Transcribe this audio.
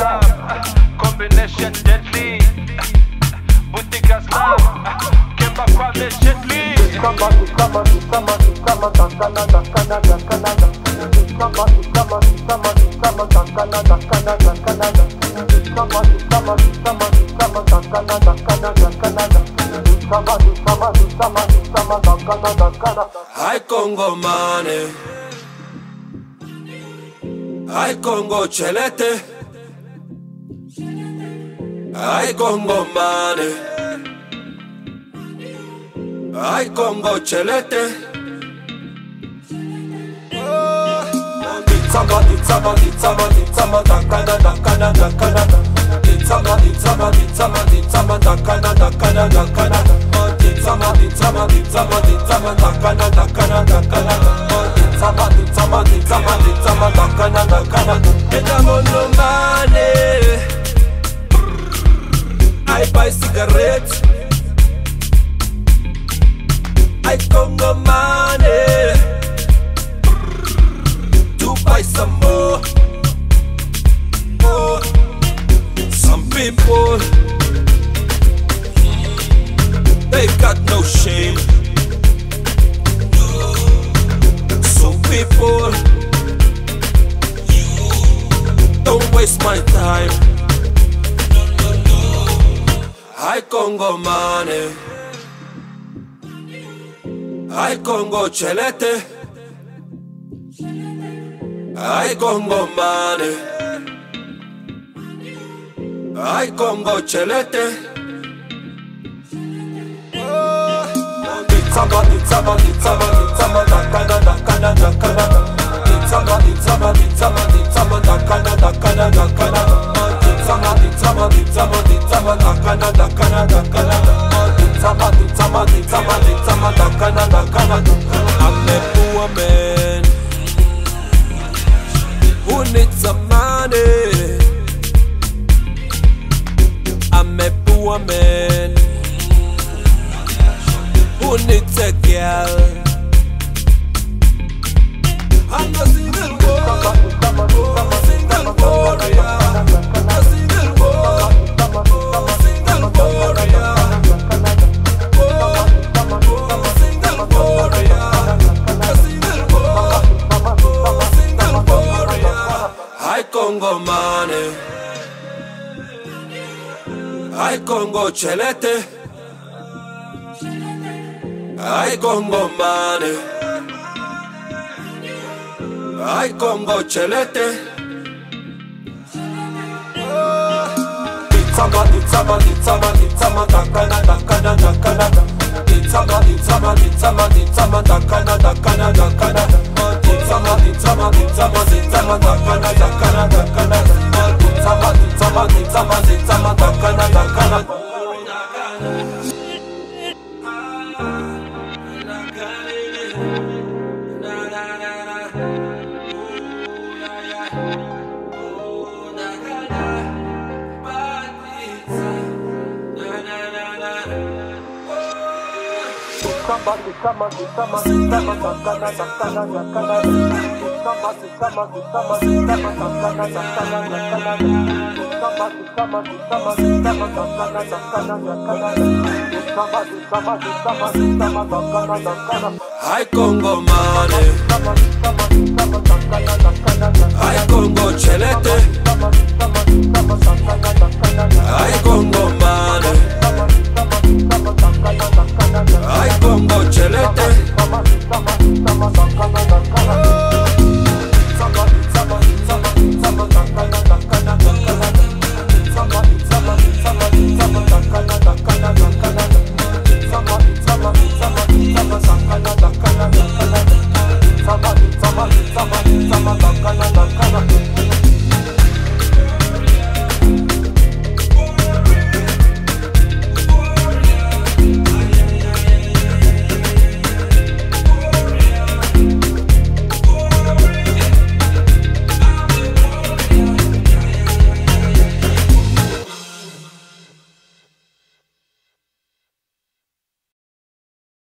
slam, combination deadly. Boutique slam, Kemba Kwame gently. Hi Congo mane, hi Congo chelete, hi Congo mane, hi Congo chelete. Itama, dakana, dakana, dakana. Itama, dakana, dakana, dakana. Itama, dakana, dakana, dakana. Itama, dakana, dakana. Enamono mane, I buy cigarettes, I Congo money. Buy some more. Oh, some people, they got no shame. Some people, don't waste my time. I Congo money, I Congo chelete, I Congo money, I Congo chelete. Itama, dakana, dakana, dakana. Itama, dakana, dakana, dakana. Itama, dakana, dakana, dakana. Itama, dakana, dakana. I'm a poor man who needs some money. I'm a poor man who needs a girl. I'm a single boy, single warrior. A single boy, single warrior. Single warrior. A single boy, single warrior. I Congo money, I Congo chelete, I Congo money, I Congo chelete. Itama, dakana, dakana, dakana. Itama, dakana, dakana, dakana. Itama, dakana, dakana, dakana. Itama, dakana, dakana. I Congo money, I Congo chelete, I Congo money.